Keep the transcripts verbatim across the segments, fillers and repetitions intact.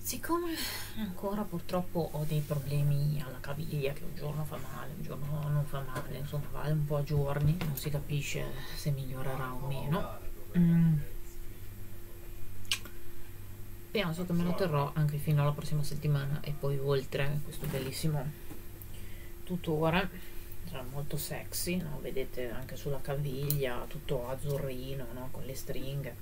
Siccome ancora purtroppo ho dei problemi alla caviglia, che un giorno fa male, un giorno non fa male, insomma vale un po' a giorni, non si capisce se migliorerà o meno, mm, penso che me lo terrò anche fino alla prossima settimana e poi oltre questo bellissimo tutore, sarà molto sexy, no? Vedete anche sulla caviglia tutto azzurrino, no? Con le stringhe.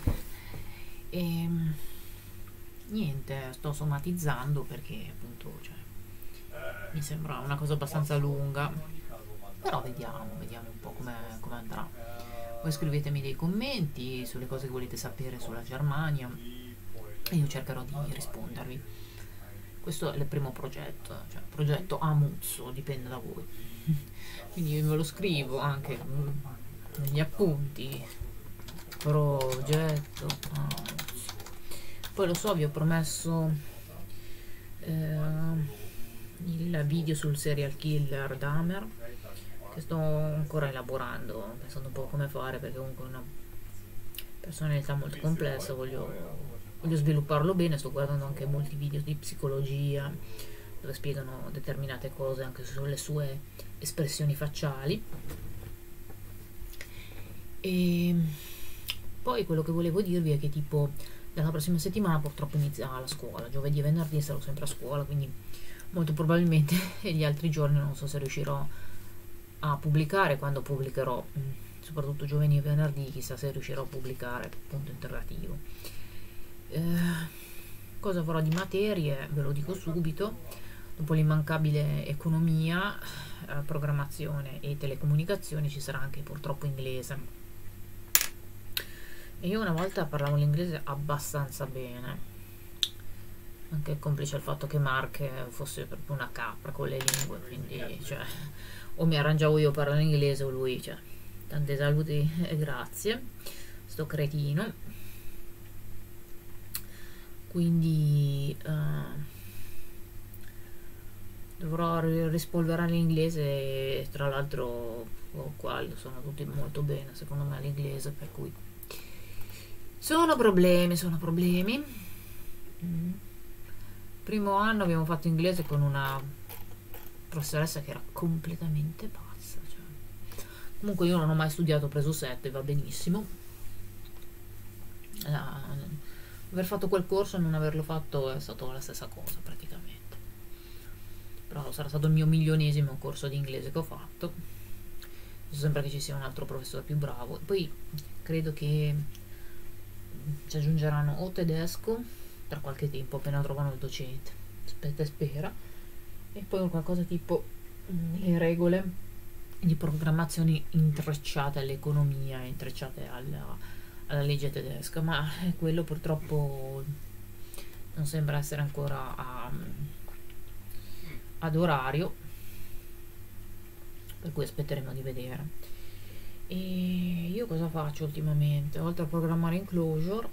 E niente, sto somatizzando perché appunto, cioè, mi sembra una cosa abbastanza lunga, però vediamo, vediamo un po' come, come andrà. Poi scrivetemi dei commenti sulle cose che volete sapere sulla Germania e io cercherò di rispondervi. Questo è il primo progetto, cioè progetto a muzzo, dipende da voi. Quindi ve lo scrivo anche negli appunti. Progetto a muzzo. Poi lo so, vi ho promesso eh, il video sul serial killer Dahmer, che sto ancora elaborando, pensando un po' come fare, perché comunque è una personalità molto complessa, voglio, voglio svilupparlo bene. Sto guardando anche molti video di psicologia dove spiegano determinate cose anche sulle sue espressioni facciali. E poi quello che volevo dirvi è che tipo dalla prossima settimana purtroppo inizia la scuola, giovedì e venerdì sarò sempre a scuola, quindi molto probabilmente gli altri giorni non so se riuscirò a pubblicare. Quando pubblicherò, soprattutto giovedì e venerdì, chissà se riuscirò a pubblicare, punto interrogativo. Eh, cosa farò di materie? Ve lo dico subito. Dopo l'immancabile economia, eh, programmazione e telecomunicazioni ci sarà anche purtroppo inglese. E io una volta parlavo l'inglese abbastanza bene, anche complice il fatto che Mark fosse proprio una capra con le lingue, quindi cioè, o mi arrangiavo io a parlare inglese o lui, cioè, tante saluti e grazie, sto cretino. Quindi uh, dovrò rispolverare l'inglese e tra l'altro oh, qua sono tutti molto bene secondo me l'inglese, per cui sono problemi, sono problemi. Mm. Primo anno abbiamo fatto inglese con una professoressa che era completamente pazza, cioè. Comunque io non ho mai studiato, ho preso sette, va benissimo. La, aver fatto quel corso e non averlo fatto è stato la stessa cosa praticamente, però sarà stato il mio milionesimo corso di inglese che ho fatto. Penso sempre che ci sia un altro professore più bravo. Poi credo che ci aggiungeranno o tedesco tra qualche tempo appena trovano il docente, aspetta e spera, e poi qualcosa tipo mh, le regole di programmazione intrecciate all'economia, intrecciate alla, alla legge tedesca, ma quello purtroppo non sembra essere ancora a, ad orario, per cui aspetteremo di vedere. E io cosa faccio ultimamente? Oltre a programmare in Clojure,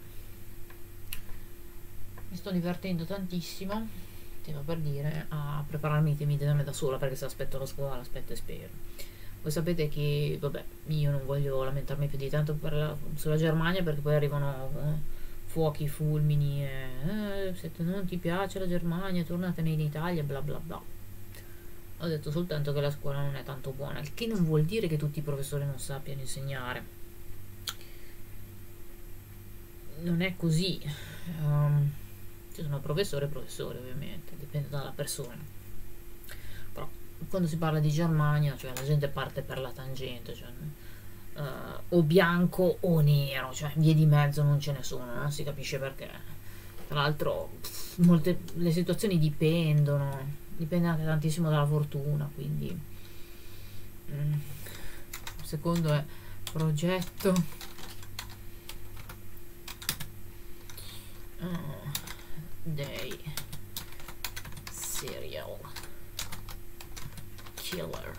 mi sto divertendo tantissimo, stiamo per dire, a prepararmi i temi d'esame da sola, perché se aspetto la scuola, aspetto e spero. Voi sapete che, vabbè, io non voglio lamentarmi più di tanto per la, sulla Germania, perché poi arrivano eh, fuochi, fulmini, e, eh, se non ti piace la Germania, tornatene in Italia, bla bla bla. Ho detto soltanto che la scuola non è tanto buona, il che non vuol dire che tutti i professori non sappiano insegnare. Non è così. Um, ci sono professori e professori, ovviamente, dipende dalla persona. Però quando si parla di Germania, cioè la gente parte per la tangente, cioè, uh, o bianco o nero, cioè vie di mezzo non ce ne sono, non si capisce perché. Tra l'altro molte le situazioni dipendono, dipende anche tantissimo dalla fortuna, quindi mm, il secondo è progetto uh, dei serial killer.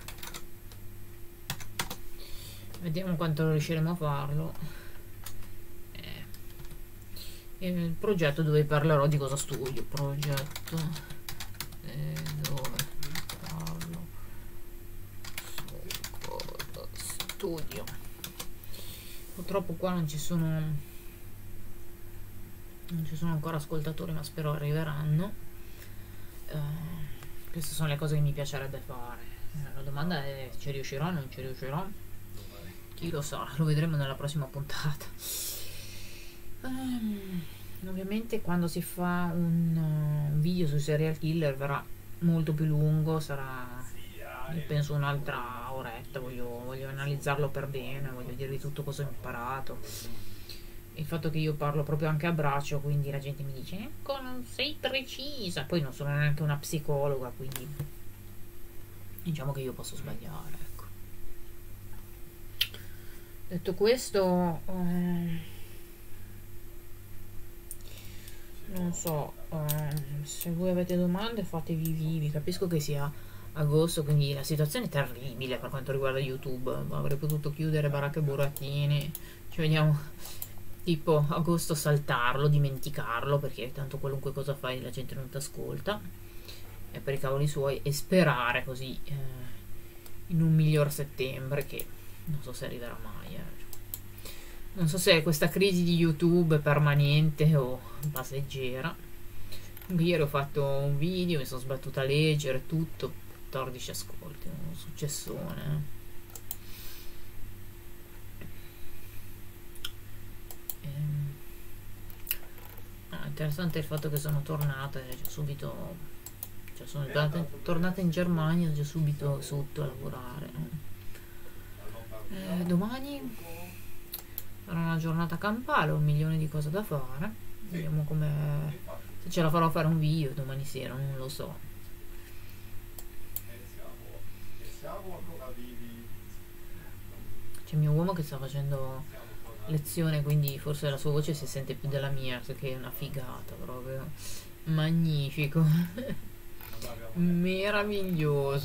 Vediamo quanto riusciremo a farlo. Eh, il progetto dove parlerò di cosa studio. Progetto eh, dove parlo su cosa studio. Purtroppo qua non ci sono non ci sono ancora ascoltatori, ma spero arriveranno. Uh, queste sono le cose che mi piacerebbe fare. La domanda è: ci riuscirò o non ci riuscirò? Chi lo sa, lo vedremo nella prossima puntata. Um, ovviamente quando si fa un, uh, un video sui serial killer verrà molto più lungo, sarà, io penso, un'altra oretta. Voglio, voglio analizzarlo per bene, voglio dirvi tutto cosa ho imparato. Il fatto che io parlo proprio anche a braccio, quindi la gente mi dice: ecco, non sei precisa. Poi non sono neanche una psicologa, quindi diciamo che io posso sbagliare, ecco. Detto questo, eh, non so, eh, se voi avete domande fatevi vivi. Capisco che sia agosto, quindi la situazione è terribile per quanto riguarda YouTube. Avrei potuto chiudere baracche e burattini. Ci vediamo tipo agosto, saltarlo, dimenticarlo, perché tanto qualunque cosa fai la gente non ti ascolta, e per i cavoli suoi, e sperare così eh, in un miglior settembre, che non so se arriverà mai. eh. Non so se questa crisi di YouTube è permanente o passeggera. Ieri ho fatto un video, mi sono sbattuta a leggere tutto, quattordici ascolti, un successone. eh. Ah, interessante il fatto che sono tornata e già subito, cioè sono tornata, tornata in Germania già subito sotto a lavorare. Eh, domani sarà una giornata campale, ho un milione di cose da fare. Vediamo come, se ce la farò a fare un video domani sera, non lo so. C'è mio uomo che sta facendo lezione, quindi forse la sua voce si sente più della mia, che è una figata proprio. Magnifico. Meraviglioso.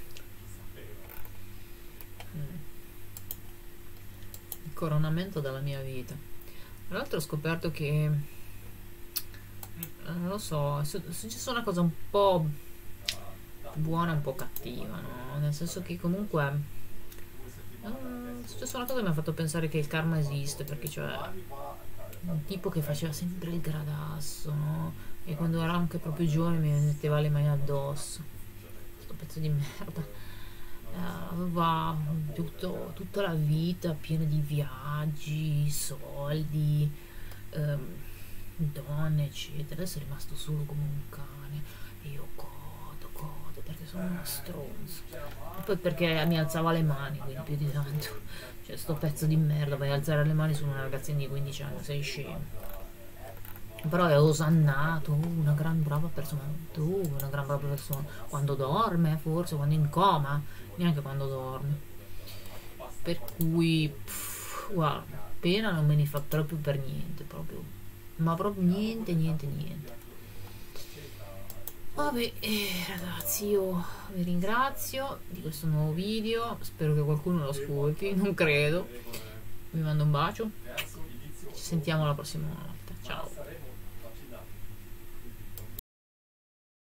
Il coronamento della mia vita. Tra l'altro ho scoperto che, non lo so, è successa una cosa un po' buona e un po' cattiva, no? Nel senso che comunque è successa una cosa che mi ha fatto pensare che il karma esiste, perché cioè un tipo che faceva sempre il gradasso, no? E quando ero anche proprio giovane mi metteva le mani addosso, questo pezzo di merda. Eh, aveva tutto, tutta la vita piena di viaggi, soldi, ehm, donne eccetera. Adesso è rimasto solo come un cane e io godo, godo perché sono una stronza. E poi perché mi alzava le mani, quindi più di tanto. Cioè, sto pezzo di merda, vai a alzare le mani su una ragazzina di quindici anni, sei scemo. Però è osannato, oh, una gran brava persona, tu, una gran brava persona. Quando dorme, forse, quando è in coma, neanche quando dorme. Per cui, pff, guarda, pena non me ne fa proprio per niente, proprio. Ma proprio niente, niente, niente. Vabbè, eh, ragazzi, io vi ringrazio di questo nuovo video, spero che qualcuno lo ascolti, non credo. Vi mando un bacio, ci sentiamo alla prossima